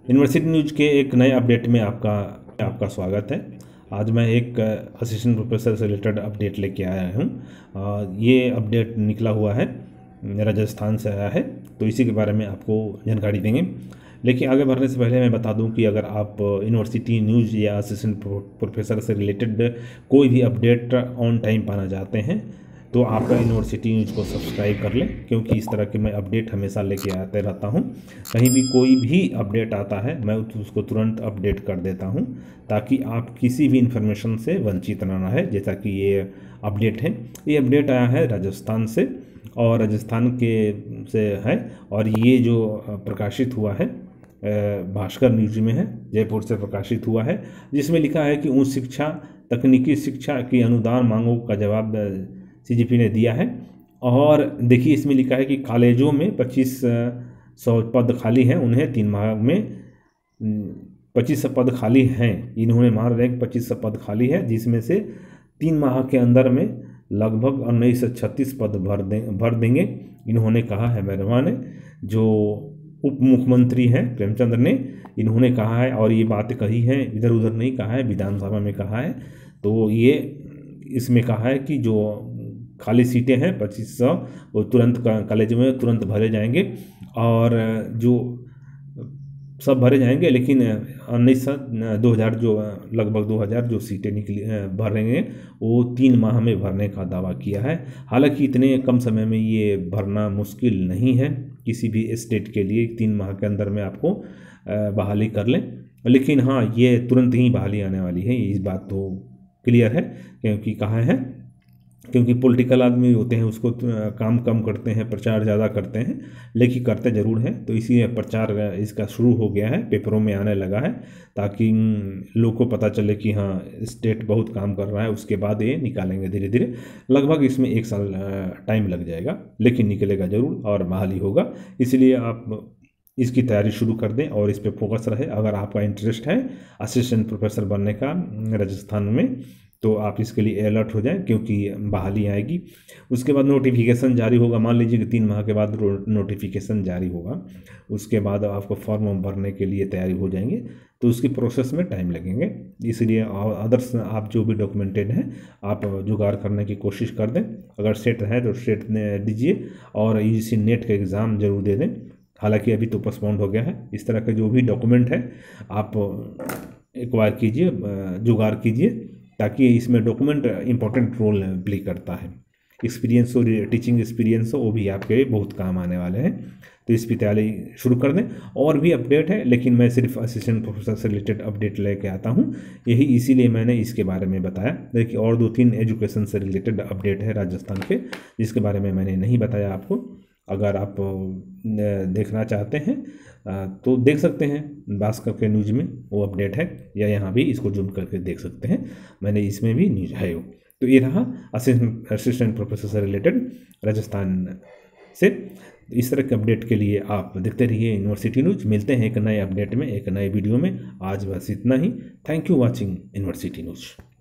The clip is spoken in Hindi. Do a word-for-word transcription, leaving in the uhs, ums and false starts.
यूनिवर्सिटी न्यूज़ के एक नए अपडेट में आपका आपका स्वागत है। आज मैं एक असिस्टेंट प्रोफेसर से रिलेटेड अपडेट लेके आया हूँ। ये अपडेट निकला हुआ है, राजस्थान से आया है, तो इसी के बारे में आपको जानकारी देंगे। लेकिन आगे बढ़ने से पहले मैं बता दूं कि अगर आप यूनिवर्सिटी न्यूज़ या असिस्टेंट प्रोफेसर से रिलेटेड कोई भी अपडेट ऑन टाइम पाना चाहते हैं तो आप यूनिवर्सिटी न्यूज़ को सब्सक्राइब कर लें, क्योंकि इस तरह के मैं अपडेट हमेशा लेके आते रहता हूं। कहीं भी कोई भी अपडेट आता है मैं उसको तुरंत अपडेट कर देता हूं, ताकि आप किसी भी इन्फॉर्मेशन से वंचित ना रहे। जैसा कि ये अपडेट है, ये अपडेट आया है राजस्थान से, और राजस्थान के से है, और ये जो प्रकाशित हुआ है भास्कर न्यूज में है, जयपुर से प्रकाशित हुआ है, जिसमें लिखा है कि उच्च शिक्षा तकनीकी शिक्षा की अनुदान मांगों का जवाब सीजीपी ने दिया है। और देखिए इसमें लिखा है कि कॉलेजों में पच्चीस सौ पद खाली हैं, उन्हें तीन माह में पच्चीस सौ पद खाली हैं। इन्होंने मान रहे पच्चीस सौ पद खाली है, जिसमें से तीन माह के अंदर में लगभग उन्नीस सौ छत्तीस पद भर दें भर देंगे। इन्होंने कहा है मेहरमा ने, जो उप मुख्यमंत्री हैं प्रेमचंद्र ने, इन्होंने कहा है, और ये बातें कही हैं, इधर उधर नहीं कहा है, विधानसभा में कहा है। तो ये इसमें कहा है कि जो खाली सीटें हैं पच्चीस सौ वो तुरंत कॉलेज में तुरंत भरे जाएंगे, और जो सब भरे जाएंगे, लेकिन उन्नीस सौ दो हज़ार जो लगभग दो हज़ार जो सीटें निकली भरेंगे वो तीन माह में भरने का दावा किया है। हालांकि इतने कम समय में ये भरना मुश्किल नहीं है किसी भी स्टेट के लिए, तीन माह के अंदर में आपको बहाली कर लें। लेकिन हाँ, ये तुरंत ही बहाली आने वाली है, इस बात तो क्लियर है। क्योंकि कहा है, क्योंकि पॉलिटिकल आदमी होते हैं, उसको काम कम करते हैं, प्रचार ज़्यादा करते हैं, लेकिन करते ज़रूर हैं। तो इसीलिए प्रचार इसका शुरू हो गया है, पेपरों में आने लगा है, ताकि लोग को पता चले कि हाँ स्टेट बहुत काम कर रहा है। उसके बाद ये निकालेंगे धीरे धीरे, लगभग इसमें एक साल टाइम लग जाएगा, लेकिन निकलेगा ज़रूर और बहाली होगा। इसलिए आप इसकी तैयारी शुरू कर दें और इस पर फोकस रहे। अगर आपका इंटरेस्ट है असिस्टेंट प्रोफेसर बनने का राजस्थान में, तो आप इसके लिए अलर्ट हो जाएं, क्योंकि बहाली आएगी। उसके बाद नोटिफिकेशन जारी होगा। मान लीजिए कि तीन माह के बाद नोटिफिकेशन जारी होगा, उसके बाद आपको फॉर्म भरने के लिए तैयारी हो जाएंगे, तो उसकी प्रोसेस में टाइम लगेंगे। इसलिए अदर्स आप जो भी डॉक्यूमेंटेड हैं आप जुगाड़ करने की कोशिश कर दें। अगर सेट है तो सेट दीजिए, और यूजीसी नेट का एग्ज़ाम जरूर दे दें। हालांकि अभी तो पोस्टपोन्ड हो गया है। इस तरह के जो भी डॉक्यूमेंट है आप एक्वायर कीजिए, जुगाड़ कीजिए, ताकि इसमें डॉक्यूमेंट इंपॉर्टेंट रोल प्ले करता है। एक्सपीरियंस हो, टीचिंग एक्सपीरियंस हो, वो भी आपके बहुत काम आने वाले हैं। तो इस पर तैयारी शुरू कर दें। और भी अपडेट है, लेकिन मैं सिर्फ असिस्टेंट प्रोफेसर से रिलेटेड अपडेट लेके आता हूँ, यही इसीलिए मैंने इसके बारे में बताया। देखिए और दो तीन एजुकेशन से रिलेटेड अपडेट है राजस्थान के, जिसके बारे में मैंने नहीं बताया आपको। अगर आप देखना चाहते हैं तो देख सकते हैं, भास्कर के न्यूज़ में वो अपडेट है, या यहाँ भी इसको जूम करके देख सकते हैं, मैंने इसमें भी न्यूज़ है वो। तो ये रहा असिस्टेंट असिस्टेंट प्रोफेसर से रिलेटेड राजस्थान से। इस तरह के अपडेट के लिए आप देखते रहिए यूनिवर्सिटी न्यूज़। मिलते हैं एक नए अपडेट में, एक नए वीडियो में। आज बस इतना ही। Thank you watching university news.